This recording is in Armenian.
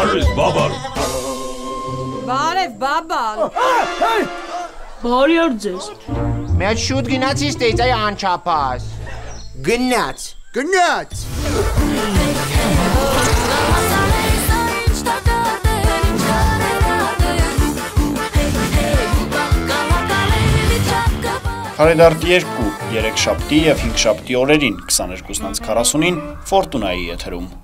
Բարև բաբար։ Բարև բաբար։ Բարի օր ձեզ։ Մեծ շուտ գնացի ստեյցայ անչափած։ Գնաց։ Քարե դարդ 2, 3 շաբթի և 5 շաբթի օրերին 22:40-ին Fortuna-ի եթերում։